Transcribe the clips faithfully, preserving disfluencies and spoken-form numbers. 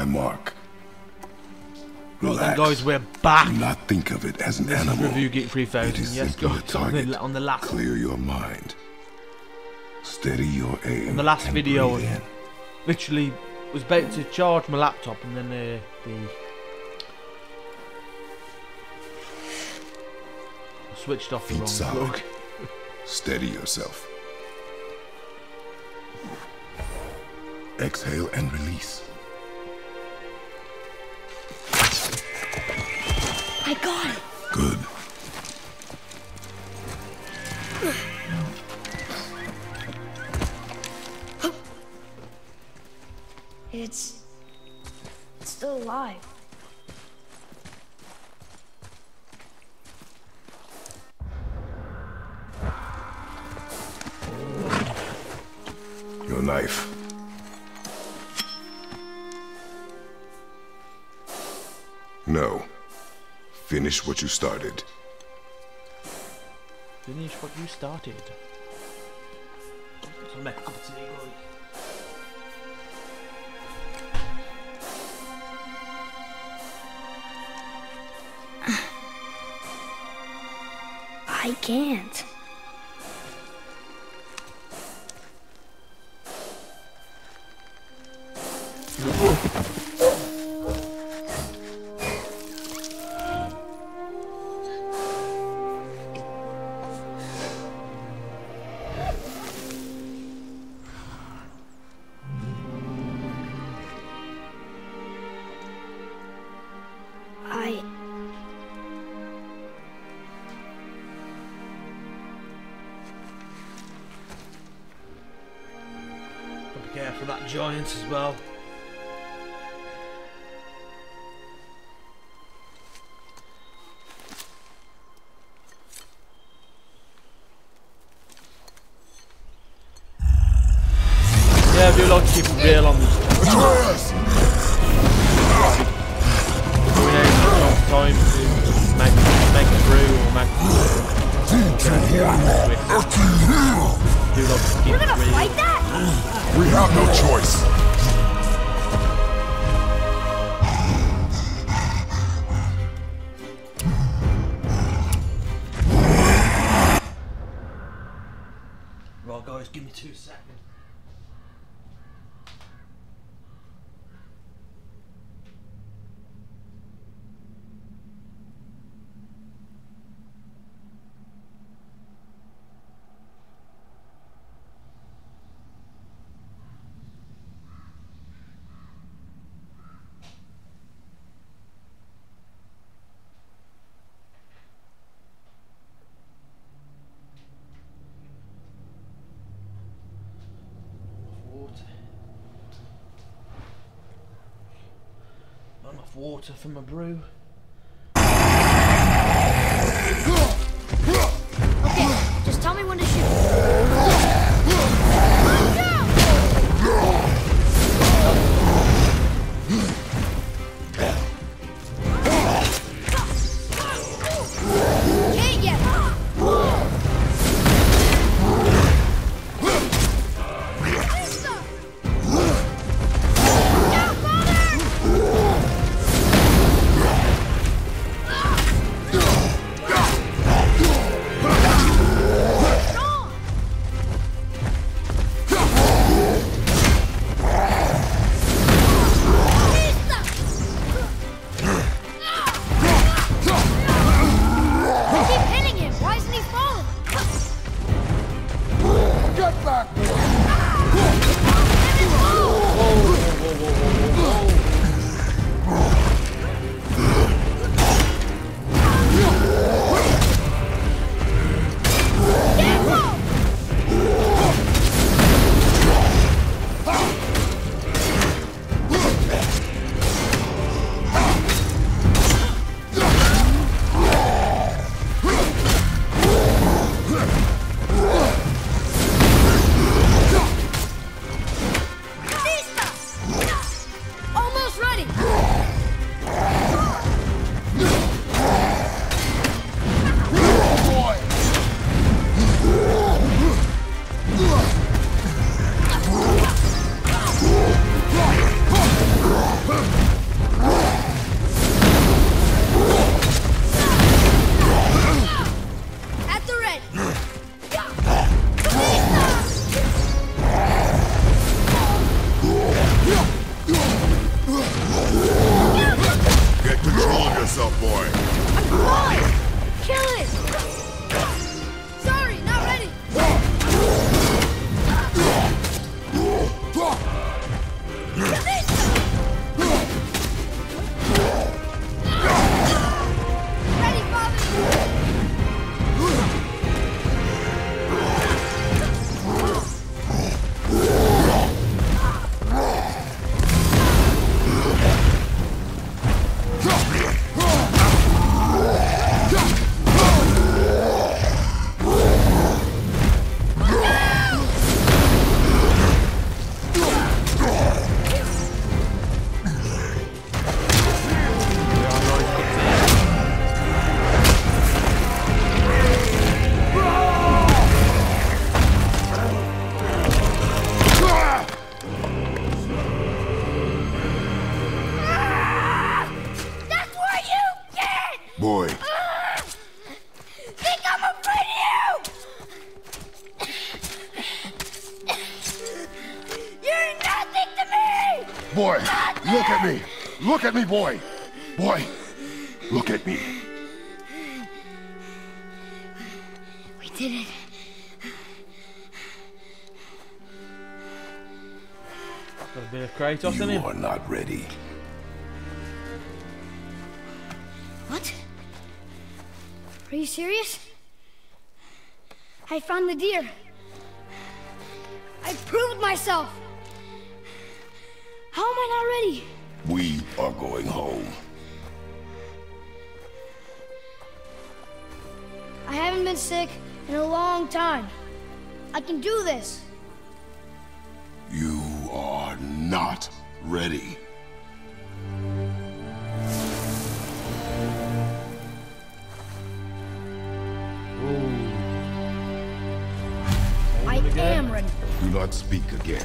my mark. Relax. Right then, guys, we're back. Do not think of it as an This is animal. Review Geek three thousand. It is Yes, simply a guys, on target. the, on the last Clear your mind. Steady your aim. on the last and video, breathe in. literally was about to charge my laptop, and then uh, the I switched off the Feet wrong solid. plug. Steady yourself. Exhale and release. I got it. Good. It's... it's still alive. Your knife. No. Finish what you started. Finish what you started. So make a cup of tea, guys. I can't. I... Be careful of that giant as well. Yeah, I do like to keep it real on this channel. We ain't got enough time to make, make it through or make it do like to keep We're it gonna real. fight that? We have no choice. Right, guys, give me two seconds. Water. Not enough water for my brew. Okay, just tell me when to shoot. Can't yet. yourself, boy. I'm fine! Kill it! Sorry, not ready! Ready, Father! Boy. Uh, think I'm afraid of you! You're nothing to me! Boy, nothing. Look at me! Look at me, boy! Boy, look at me. We did it. Got a bit of Kratos in You him. are not ready. What? Are you serious? I found the deer. I proved myself. How am I not ready? We are going home. I haven't been sick in a long time. I can do this. You are not ready. I am ready. Do not speak again.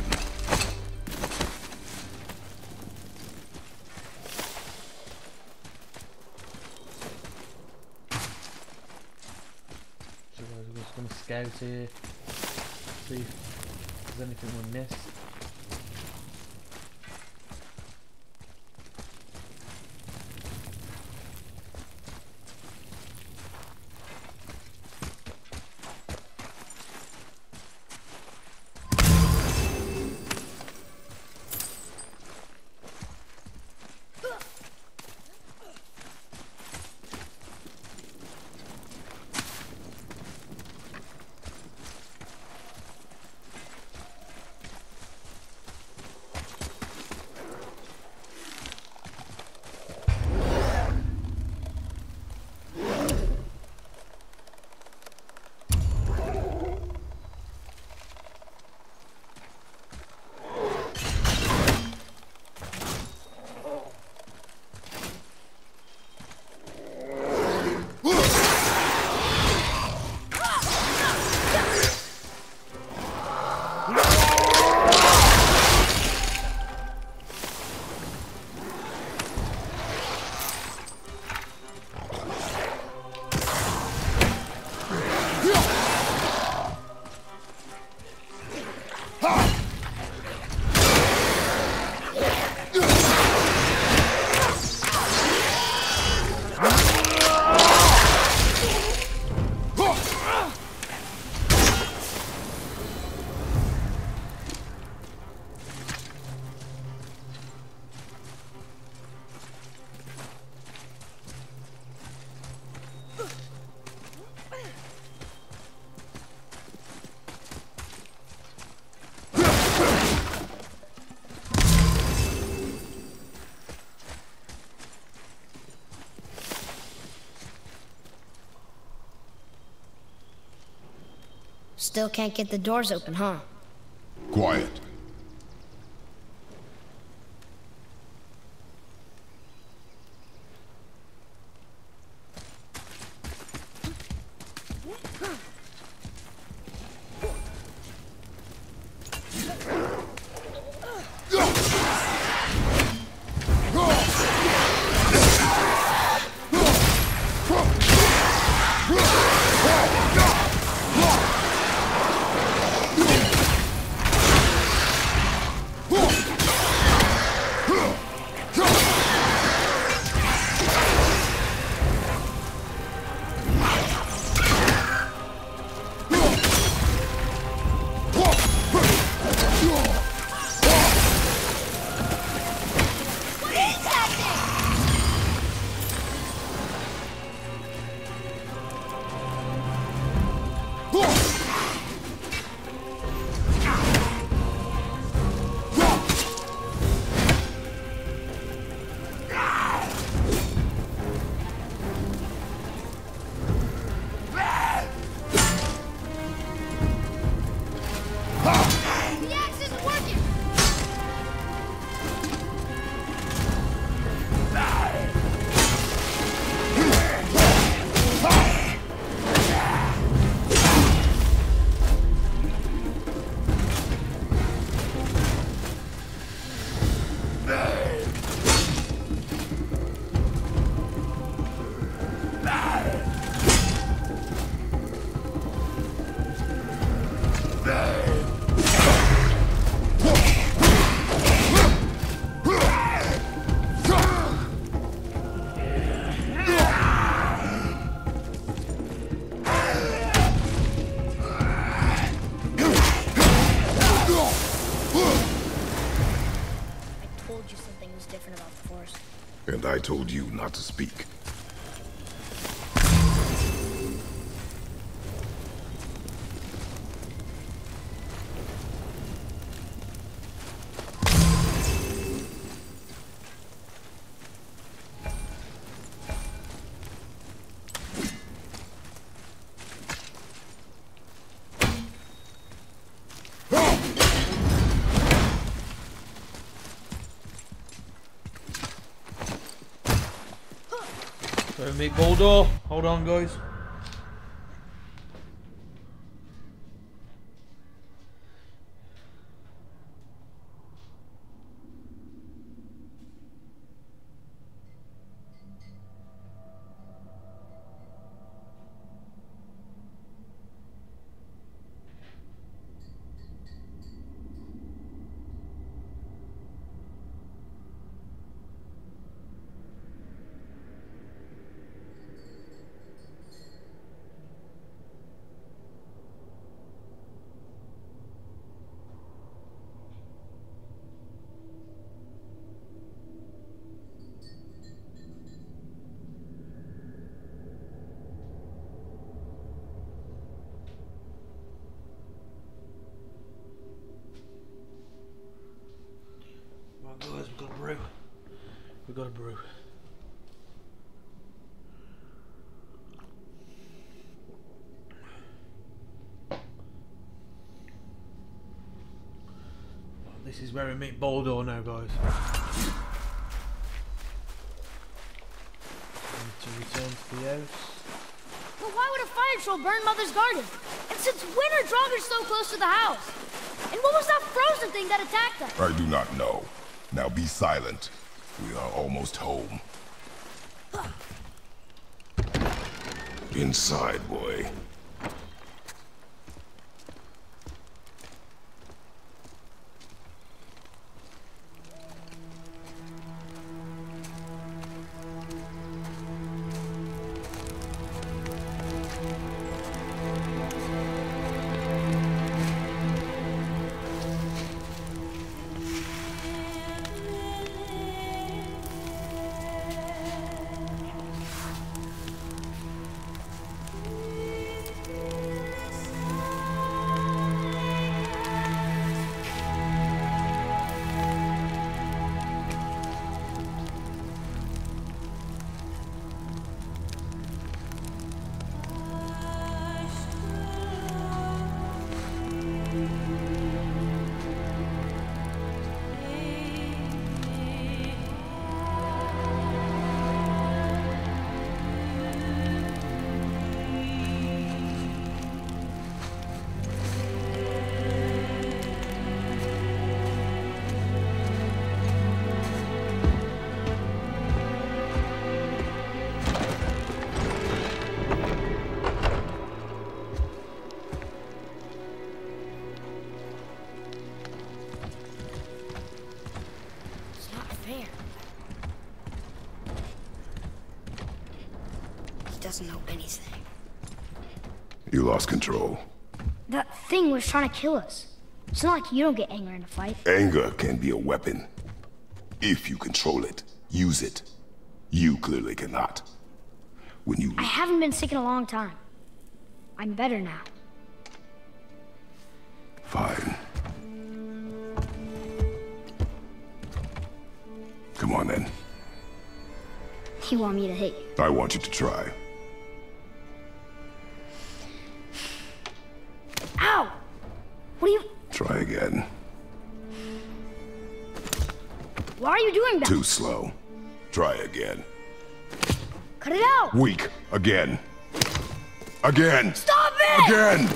So we're just gonna scout here, see if there's anything we missed. Still can't get the doors open, huh? Quiet. forest. And I told you not to speak. So meet Baldur. Hold on, guys. Guys, we've got a brew. We've got a brew. Well, this is where we meet Baldur now, guys. Need to return to the house. But why would a fire troll burn Mother's garden? And since when are Draugrs so close to the house? And what was that frozen thing that attacked us? I do not know. Now be silent. We are almost home. Inside, boy. Doesn't know anything. You lost control. That thing was trying to kill us. It's not like you don't get angry in a fight. Anger can be a weapon. If you control it, use it. You clearly cannot. When you... I haven't been sick in a long time. I'm better now. Fine. Come on then. You want me to hit you? I want you to try. Ow! What are you... Try again. Why are you doing that? Too slow. Try again. Cut it out! Weak. Again. Again! Stop it! Again!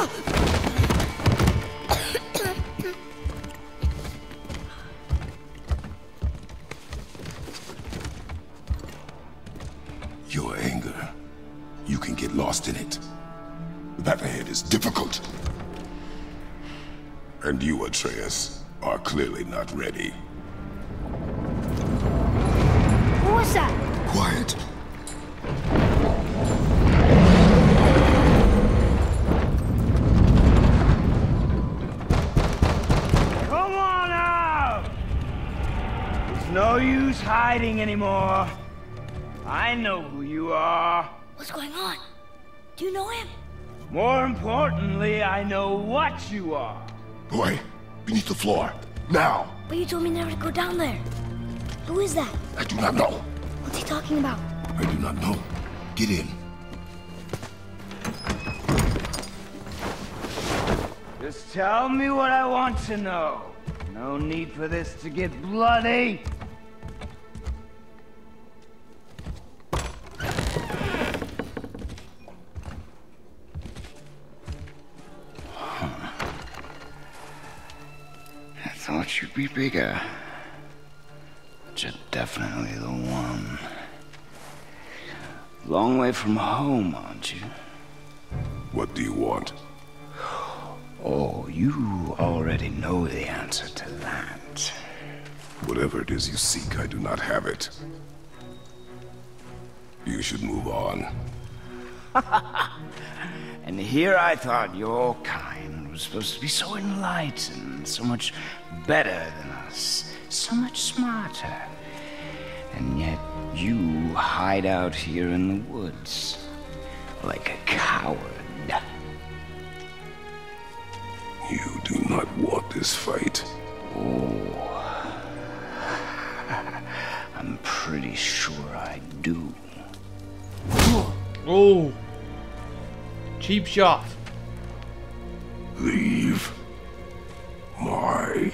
Your anger. You can get lost in it. The path ahead is difficult. And you, Atreus, are clearly not ready. What was that? Quiet. Come on out! There's no use hiding anymore. I know who you are. What's going on? Do you know him? More importantly, I know what you are. Boy, beneath the floor. Now! But you told me never to go down there. Who is that? I do not know. What's he talking about? I do not know. Get in. Just tell me what I want to know. No need for this to get bloody. I thought you'd be bigger. But you're definitely the one. Long way from home, aren't you? What do you want? Oh, you already know the answer to that. Whatever it is you seek, I do not have it. You should move on. And here I thought your kind was supposed to be so enlightened, so much better than us, so much smarter. And yet you hide out here in the woods, like a coward. You do not want this fight. Oh, I'm pretty sure I do. Oh, cheap shot. Leave my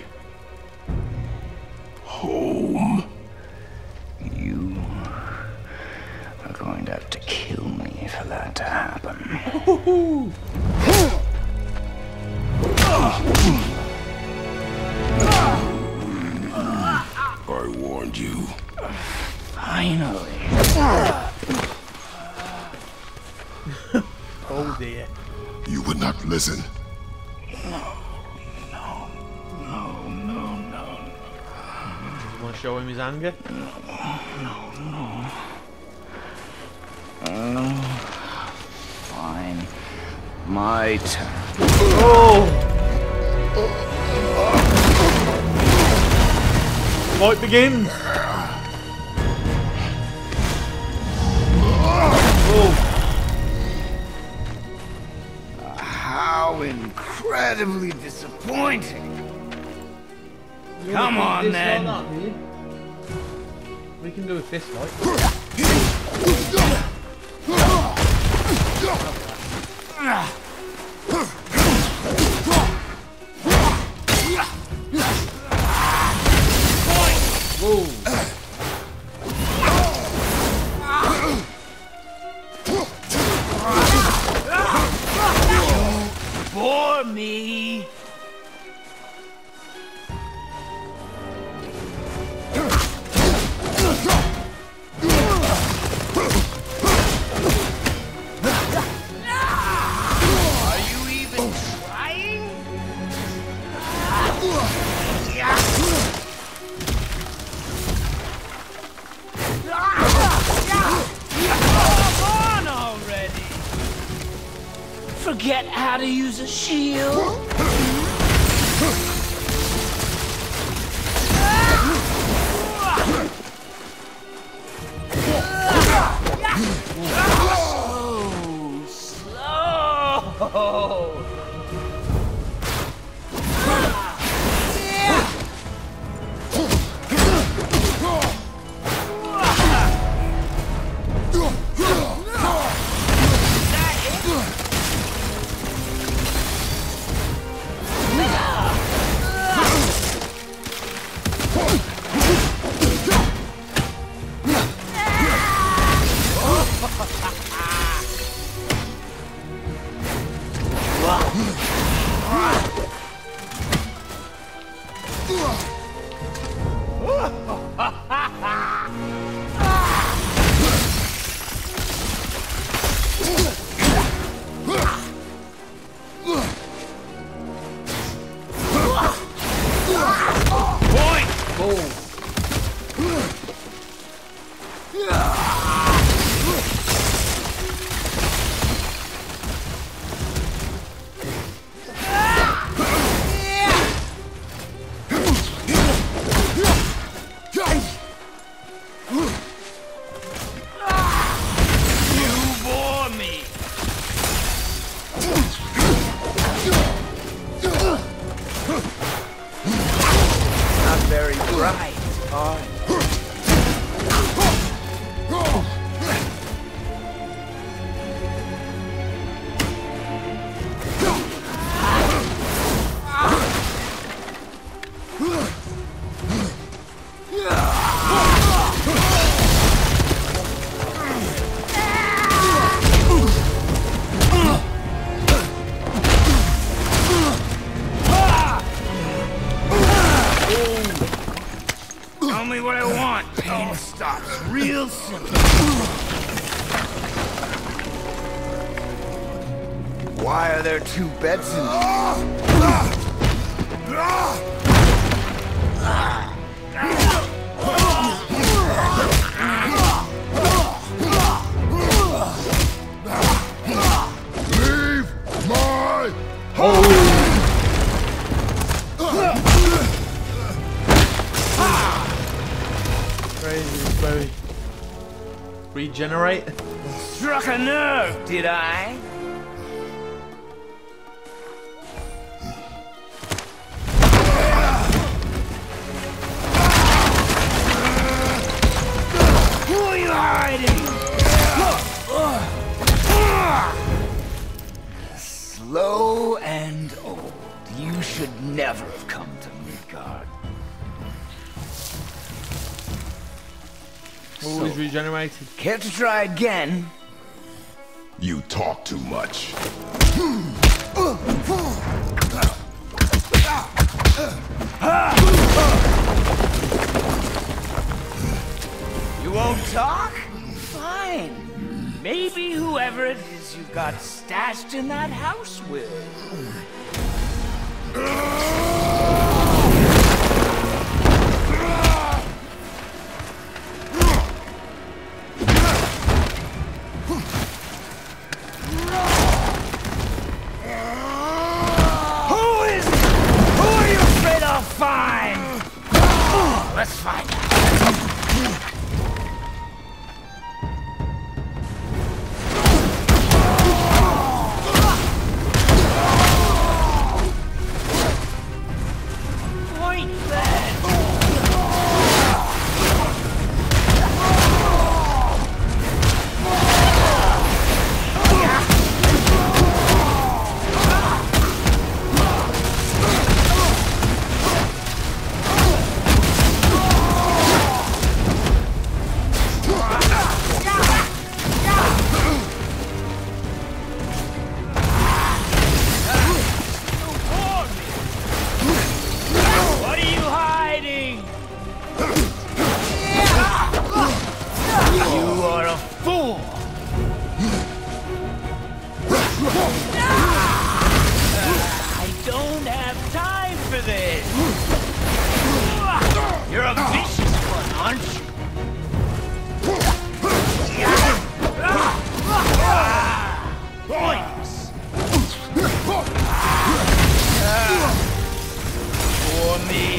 home. You are going to have to kill me for that to happen. I warned you. Finally. Oh dear. You would not listen. No, no, no, no, no. You want to show him his anger? No, no. Oh, fine. My turn. Oh! Fight begins! Oh! How incredibly disappointing. You Come wanna on, do this then. like that, do you? We can do a fist fight. Whoa! For me. Are you even trying? Come on already. Forget how to use a shield? So slow. You bore me. Not very bright, are you? Tell me what I want. Pain stops real simple. Why are there two beds in here? Leave my home! Crazy, Chloe. Regenerate? Struck a nerve, did I? Who are you hiding? Slow and old. You should never have come to Midgard. Always So, regenerated. care to try again? You talk too much. You won't talk? Fine. Maybe whoever it is you've got stashed in that house will. Who is it? Who are you afraid I'll find? Oh, let's find out. Point then. What are you hiding? You are a fool. I don't have time for this. You're a vicious one, aren't you? Points. For me.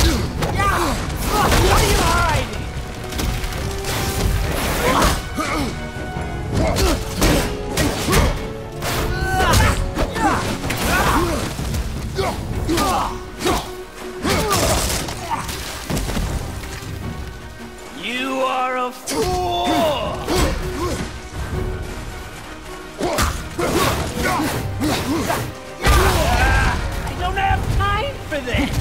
What are you hiding? You are a fool! I don't have time for this!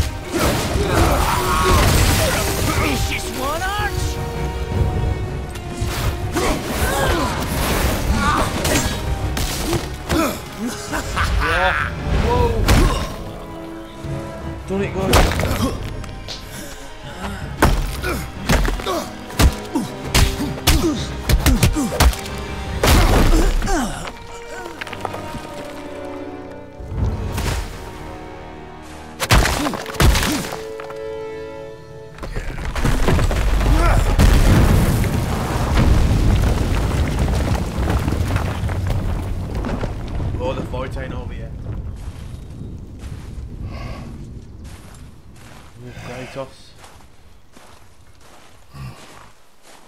You're a vicious one, aren't Yeah. Whoa. Don't it go? Oh, the fight ain't over yet. Ooh, Kratos.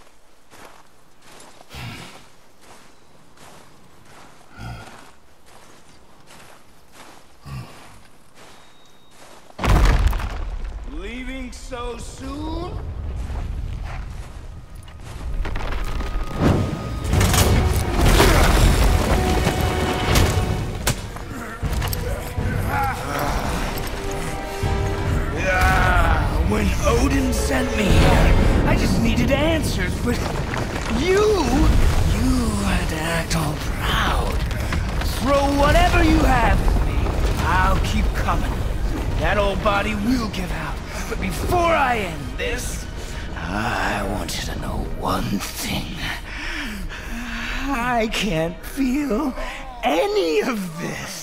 wanted answers, but you, you had to act all proud. Throw whatever you have at me. I'll keep coming. That old body will give out. But before I end this, I want you to know one thing. I can't feel any of this.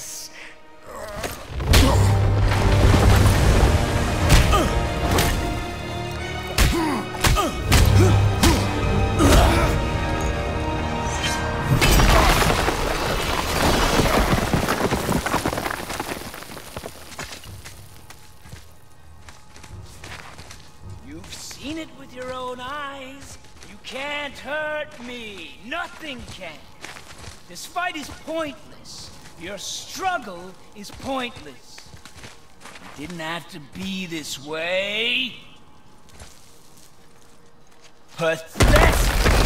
You've seen it with your own eyes. You can't hurt me. Nothing can. This fight is pointless. Your struggle is pointless. It didn't have to be this way. Pathetic!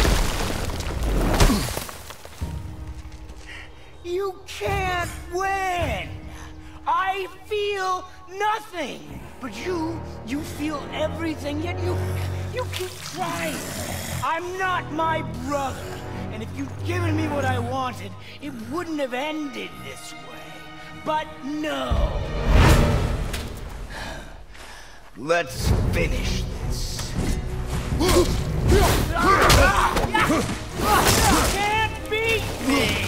You can't win! I feel nothing! But you, you feel everything, yet you, you keep trying. I'm not my brother, and if you'd given me what I wanted, it wouldn't have ended this way. But no! Let's finish this. Can't beat me!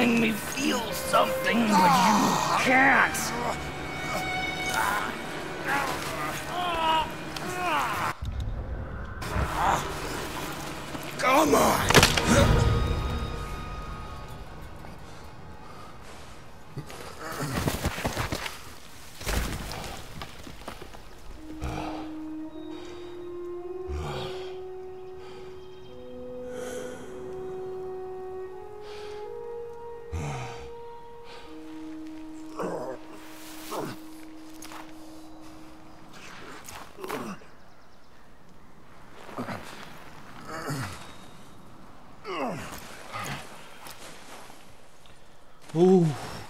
letting me feel something, but you can't. Come on! Ooh.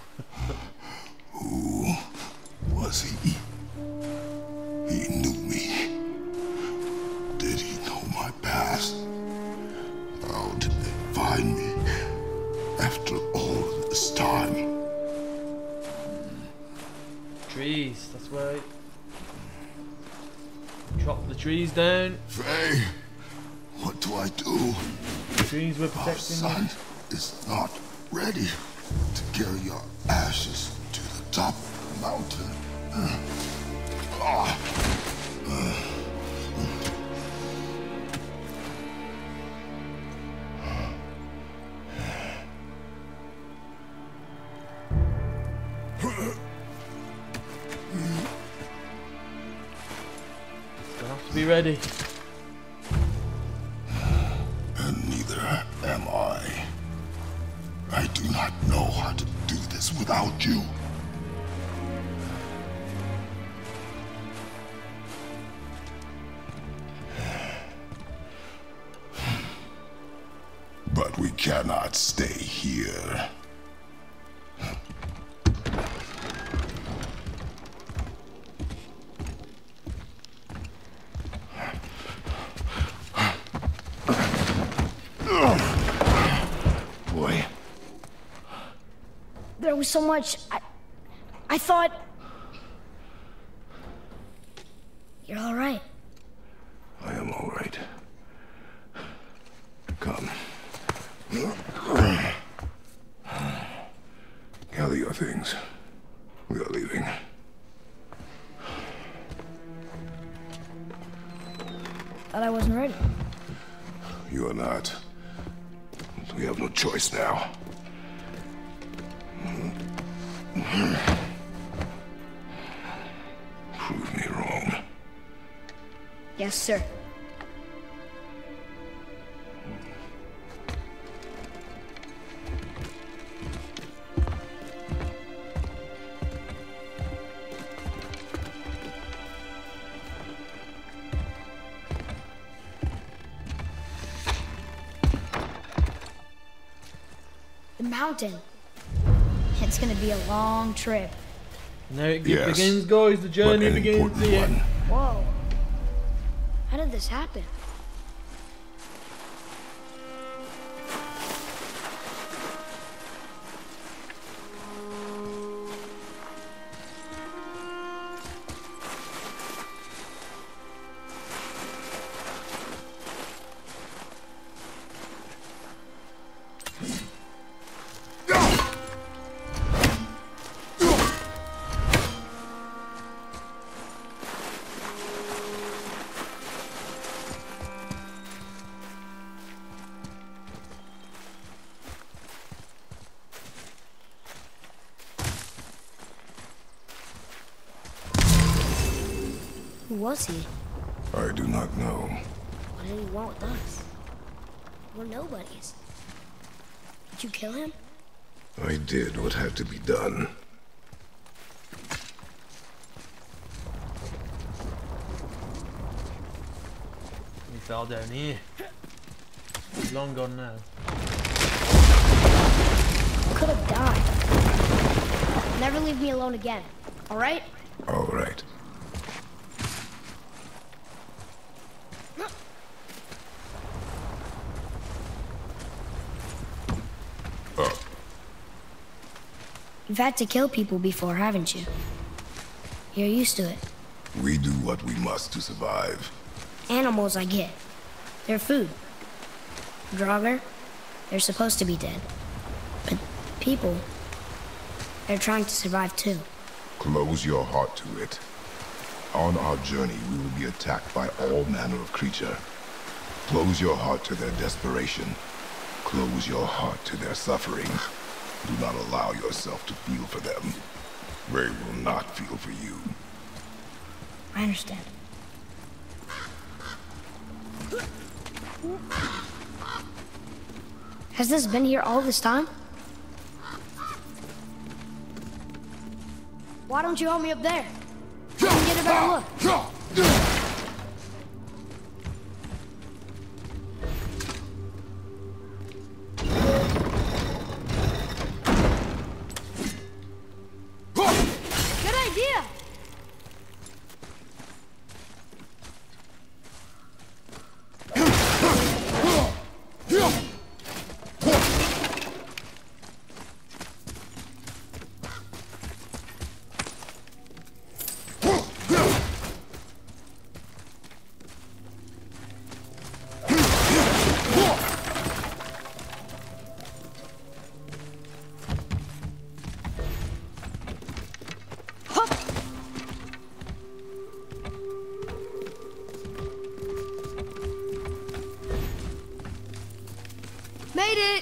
Who was he? He knew me. Did he know my past? How did they find me after all this time? Trees, that's right. Chop the trees down. Faye, what do I do? The trees were Our protecting son you. is not ready to carry your ashes to the top of the mountain. Ah. Gonna have to be ready. And neither am I. I do not know how to do this without you. But we cannot stay here. Boy. There was so much. I, I thought. You're all right. I am all right. Come. Gather your things. We are leaving. Thought I wasn't ready. You are not. We have no choice now. Prove me wrong. Yes, sir. The mountain. It's gonna be a long trip. Now it Yes, begins, guys. The but journey an begins important here. one. Whoa. How did this happen? Who was he? I do not know. What did he want with us? We're nobodies. Did you kill him? I did what had to be done. He fell down here. He's long gone now. Could have died. Never leave me alone again. All right? All right. Oh, You've had to kill people before, haven't you? You're used to it. we do what we must to survive. Animals, I get. They're food. Draugr, they're supposed to be dead. But people. They're trying to survive too. Close your heart to it. On our journey, we will be attacked by all manner of creature. Close your heart to their desperation. Close your heart to their suffering. Do not allow yourself to feel for them. They will not feel for you. I understand. Has this been here all this time? Why don't you help me up there? I can get a better look. Good idea! Made it!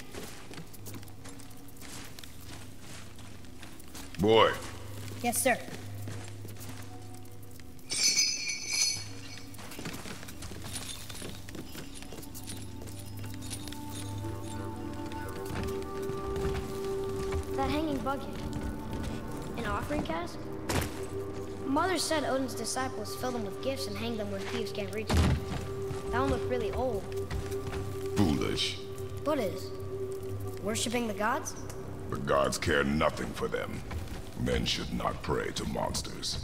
Boy. Yes, sir. That hanging bucket. An offering cask? Mother said Odin's disciples fill them with gifts and hang them where thieves can't reach them. That one looked really old. Foolish. What is? Worshipping the gods? The gods care nothing for them. Men should not pray to monsters.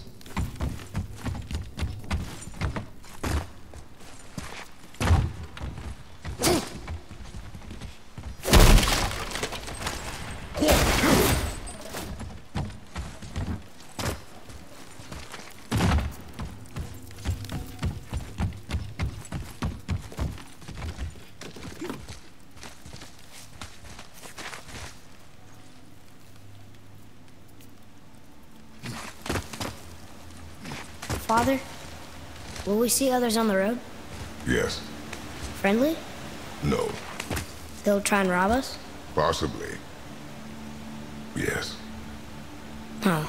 Father, will we see others on the road? Yes. Friendly? No. They'll try and rob us? Possibly. Yes. Oh.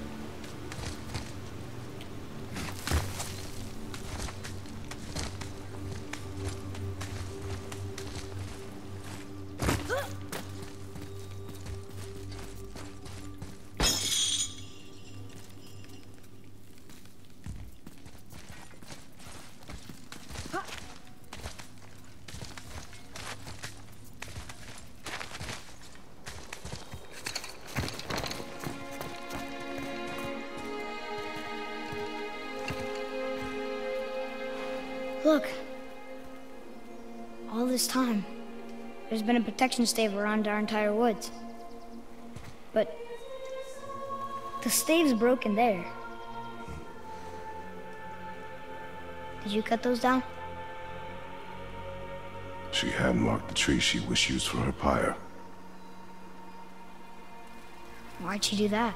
Look. All this time, there's been a protection stave around our entire woods. But the stave's broken there. Did you cut those down? She had marked the tree she wished used for her pyre. Why'd she do that?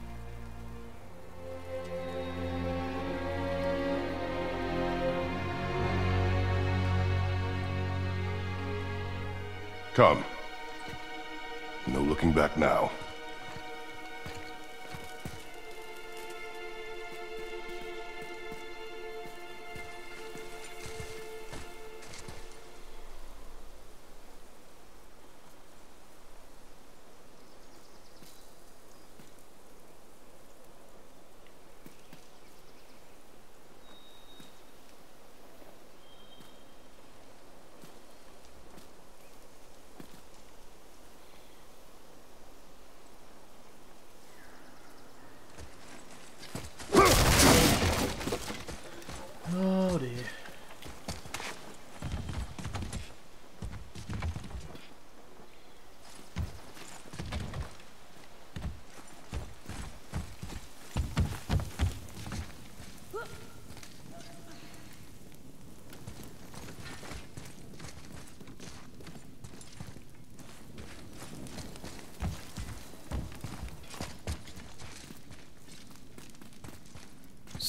Come. No looking back now.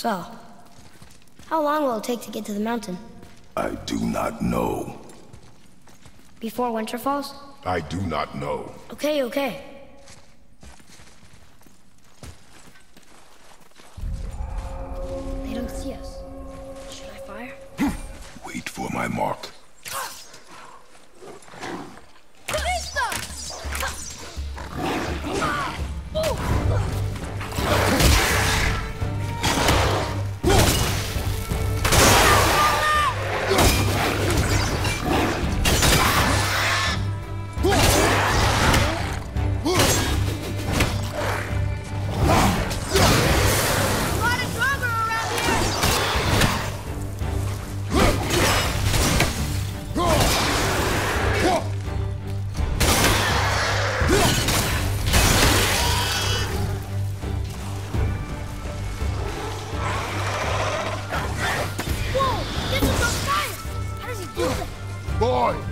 So, how long will it take to get to the mountain? I do not know. Before winter falls? I do not know. Okay, okay. They don't see us. Should I fire? Wait for my mark. Boy!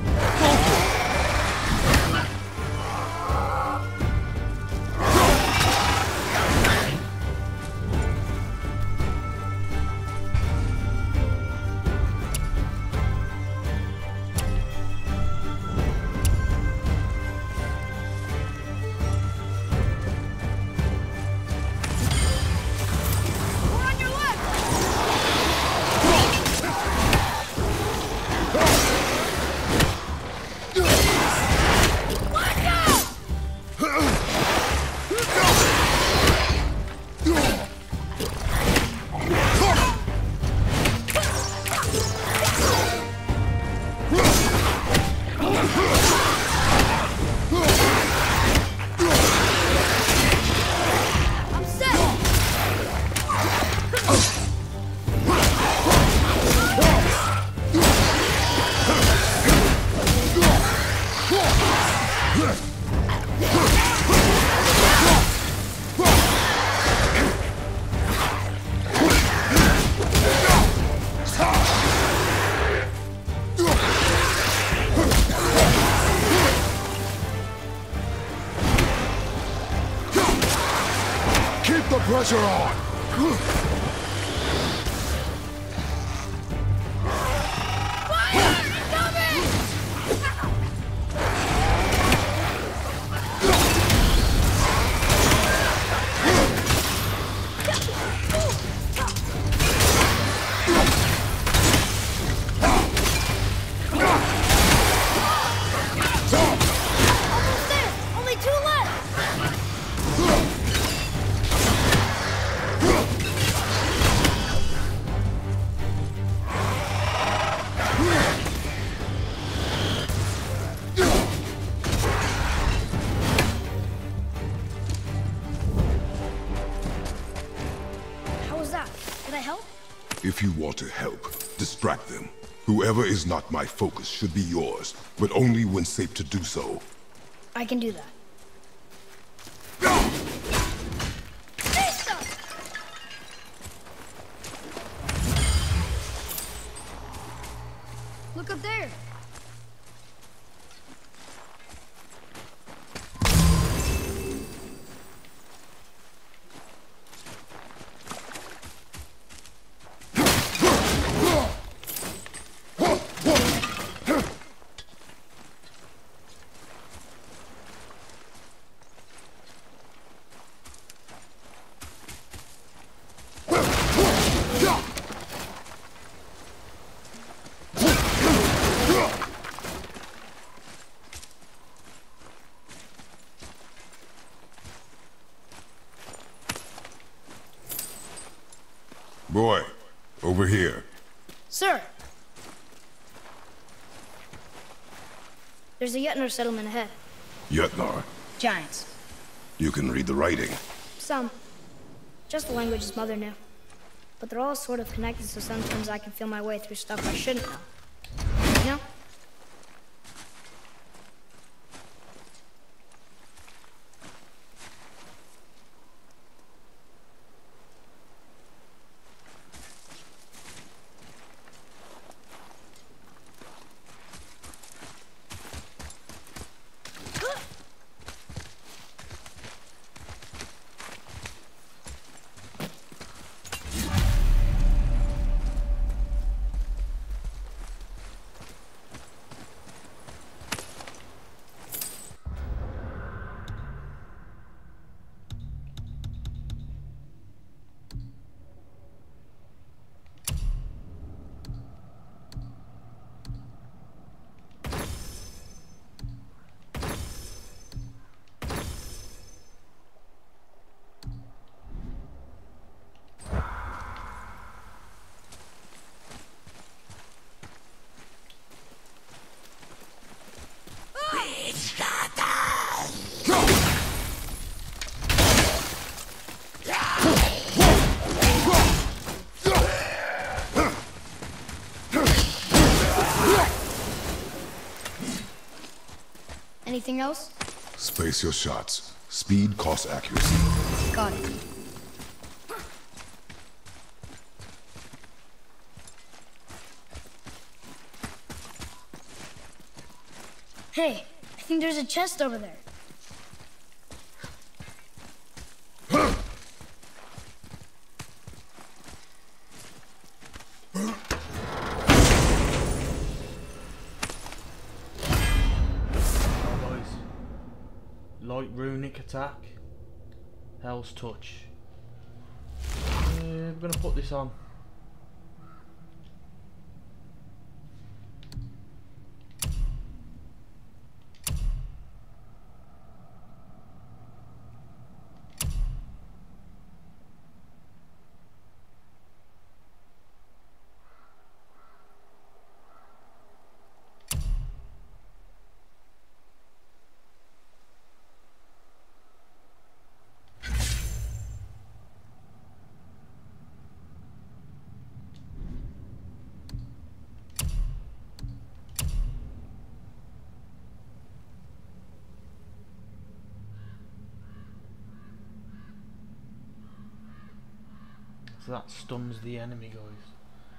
Keep the pressure on! If you want to help, distract them. Whoever is not my focus should be yours, but only when safe to do so. I can do that. Look up there. Boy, over here. Sir! There's a Yutner settlement ahead. Yutnar. Giants. You can read the writing. Some. Just the language his mother knew. But they're all sort of connected, so sometimes I can feel my way through stuff I shouldn't know. You know? Anything else? Space your shots. Speed costs accuracy. Got it. Hey, I think there's a chest over there. Light runic attack. Hell's touch. Uh, I'm gonna put this on. So that stuns the enemy, guys.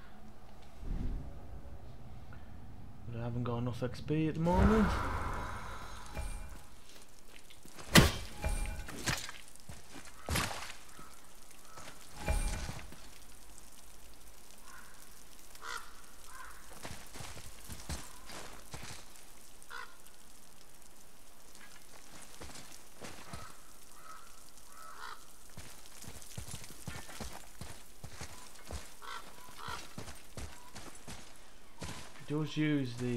But I haven't got enough X P at the moment. Just use the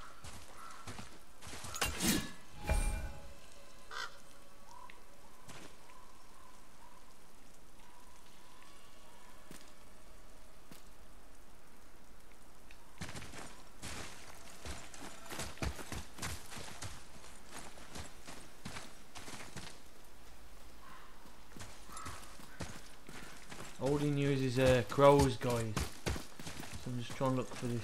Odin uses uh, crows, guys. So I'm just trying to look for this.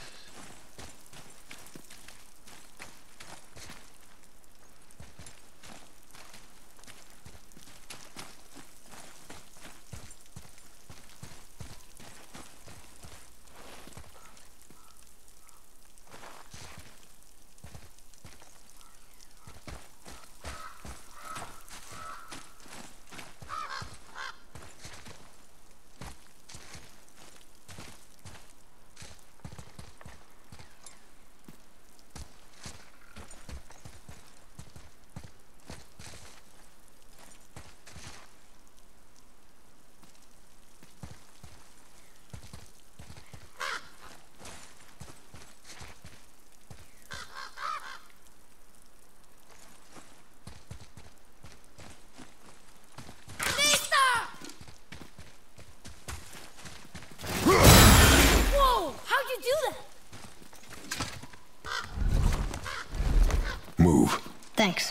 Move. Thanks.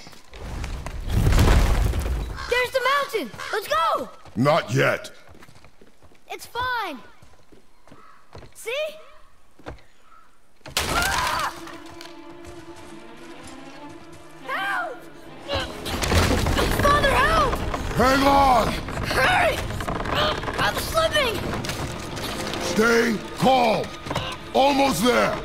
There's the mountain! Let's go! Not yet. It's fine! See? Ah! Help! Father, help! Hang on! Hurry! I'm slipping! Stay calm. Almost there.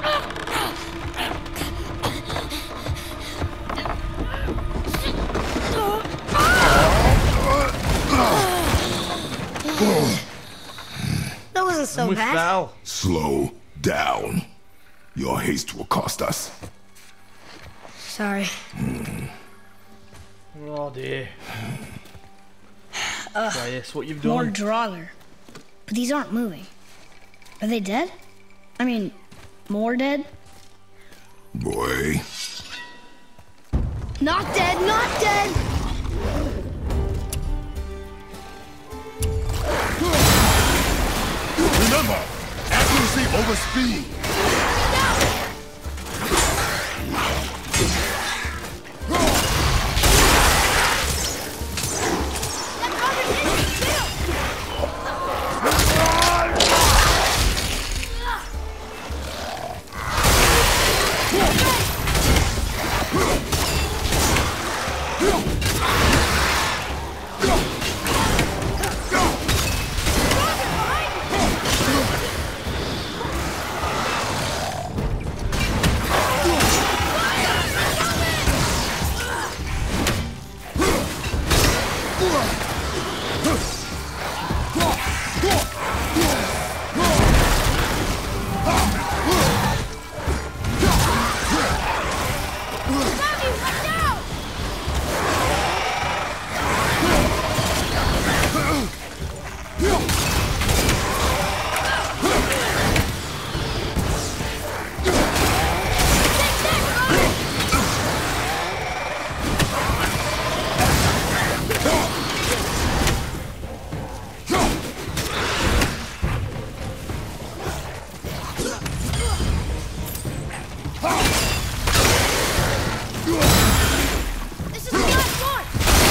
That wasn't so we bad. fell. Slow down. Your haste will cost us. Sorry. Oh dear. Uh, Try this, what you've More done. Draugr. But these aren't moving. Are they dead? I mean, more dead? Boy. Not dead, not dead! Remember, accuracy over speed. This is the last one!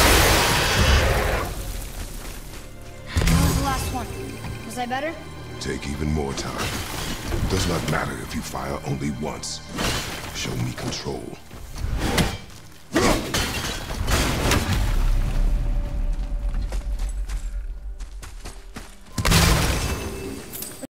That was the last one. Was I better? Take even more time. Does not matter if you fire only once. Show me control.